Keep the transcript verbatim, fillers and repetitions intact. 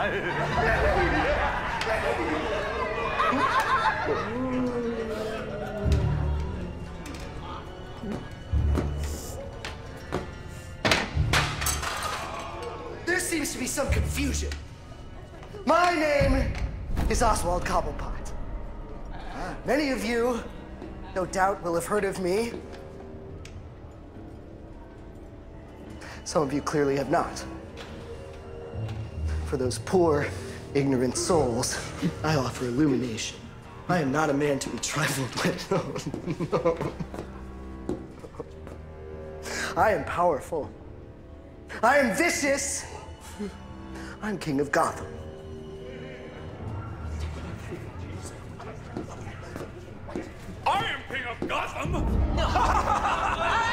There seems to be some confusion. My name is Oswald Cobblepot. Many of you, no doubt, will have heard of me. Some of you clearly have not. For those poor, ignorant souls, I offer illumination. I am not a man to be trifled with. No, no. I am powerful. I am vicious. I'm king of Gotham. I am king of Gotham?